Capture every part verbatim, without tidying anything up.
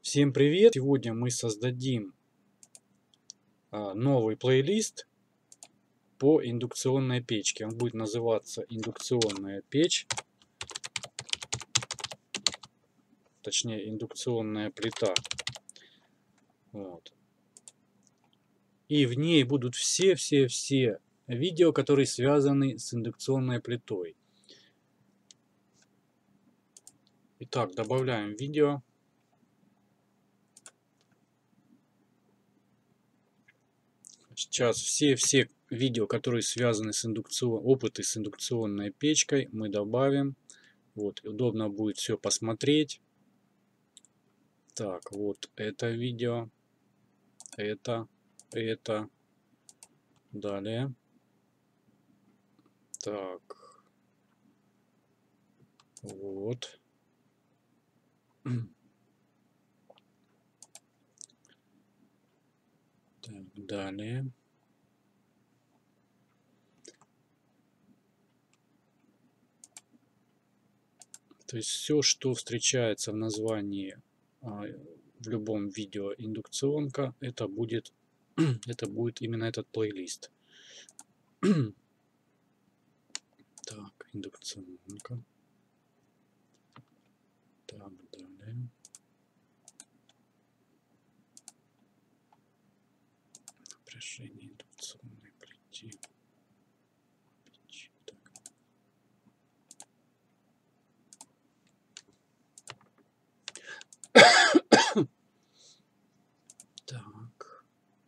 Всем привет! Сегодня мы создадим а, новый плейлист по индукционной печке. Он будет называться индукционная печь, точнее индукционная плита. Вот. И в ней будут все-все-все видео, которые связаны с индукционной плитой. Итак, добавляем видео. Сейчас все-все видео, которые связаны с индукцион... опыты с индукционной печкой, мы добавим. Вот, удобно будет все посмотреть. Так, вот это видео, это, это, далее. Так, вот. Так, далее. То есть все, что встречается в названии а, в любом видео индукционка, это будет, это будет именно этот плейлист. Так, индукционка. Так, далее. Напряжение индукционной плиты. Так.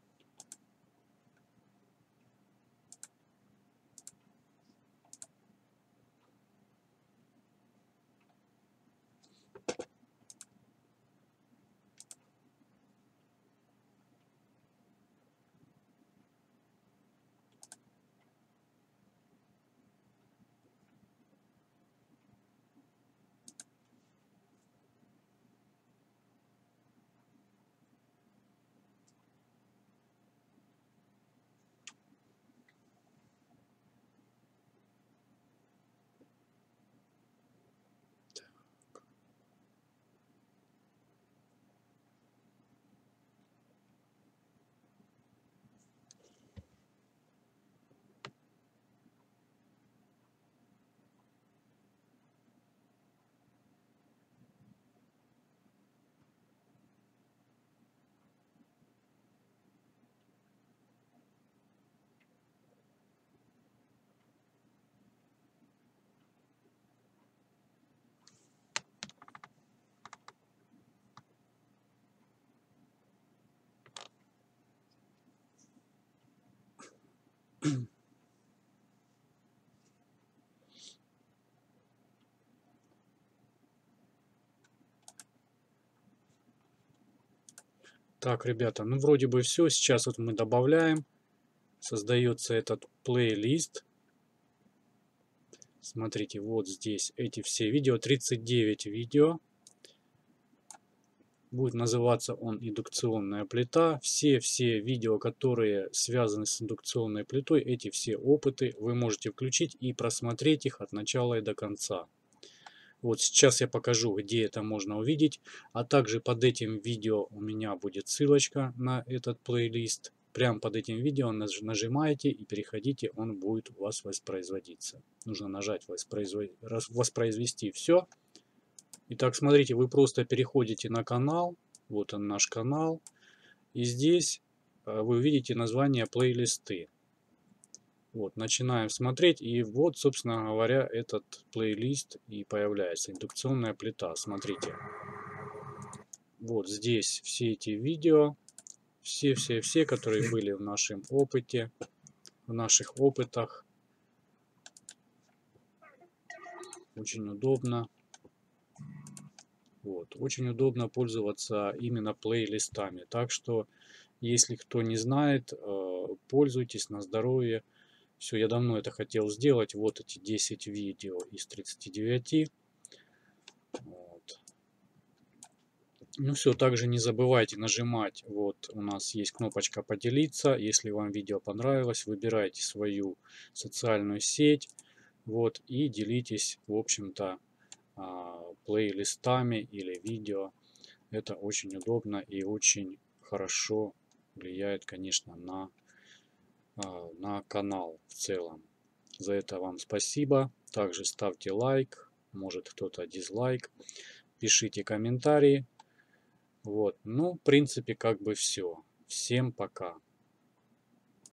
Так, ребята, ну вроде бы все. Сейчас вот мы добавляем. Создается этот плейлист. Смотрите, вот здесь эти все видео. тридцать девять видео. Будет называться он индукционная плита. Все-все видео, которые связаны с индукционной плитой, эти все опыты вы можете включить и просмотреть их от начала и до конца. Вот сейчас я покажу, где это можно увидеть. А также под этим видео у меня будет ссылочка на этот плейлист. Прямо под этим видео нажимаете и переходите, он будет у вас воспроизводиться. Нужно нажать воспроизвести все. Итак, смотрите, вы просто переходите на канал. Вот он, наш канал. И здесь вы увидите название плейлисты. Вот, начинаем смотреть, и вот, собственно говоря, этот плейлист и появляется. Индукционная плита, смотрите. Вот здесь все эти видео, все-все-все, которые были в нашем опыте, в наших опытах. Очень удобно. Вот, очень удобно пользоваться именно плейлистами. Так что, если кто не знает, пользуйтесь на здоровье. Все, я давно это хотел сделать. Вот эти десять видео из тридцати девяти. Вот. Ну все, также не забывайте нажимать. Вот у нас есть кнопочка поделиться. Если вам видео понравилось, выбирайте свою социальную сеть. Вот, и делитесь, в общем-то, плейлистами или видео Это очень удобно и очень хорошо влияет, конечно, на, а, на канал в целом. За это вам спасибо. Также ставьте лайк, может кто-то дизлайк, пишите комментарии. Вот, ну, в принципе, как бы все. Всем пока.